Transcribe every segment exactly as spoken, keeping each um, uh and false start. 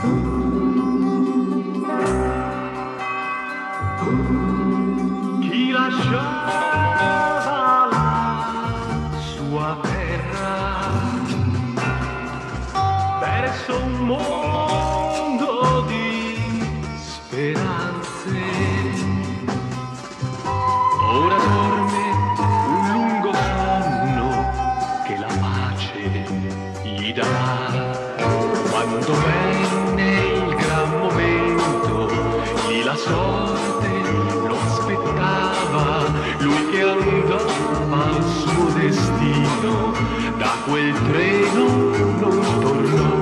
Chi lasciava la sua terra verso un mondo di speranze, ora dorme un lungo sonno che la pace gli darà. Quando venne il gran momento, lì la sorte lo aspettava, lui che andava al suo destino, da quel treno non tornò.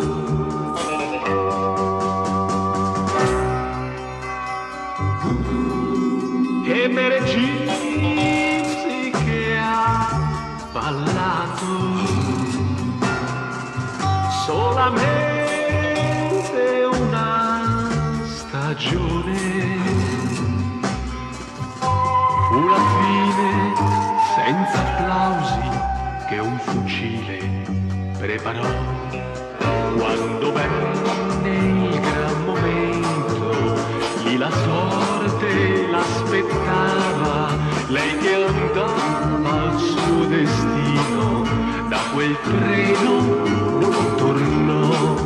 E per Gipsy che ha ballato solamente una stagione, fu la fine senza applausi che un fucile preparò. Quando venne il gran momento, lì la sorte l'aspettava, lei che andava al suo destino, da quel treno non tornò.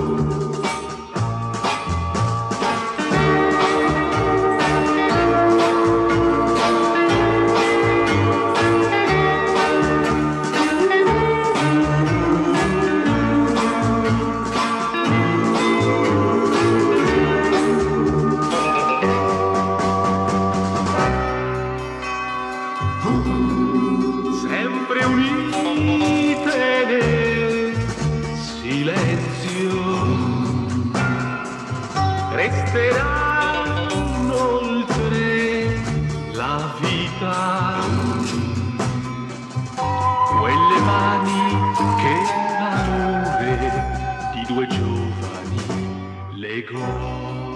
Sempre unite nel silenzio, resteranno oltre la vita quelle mani che l'amore di due giovani legò.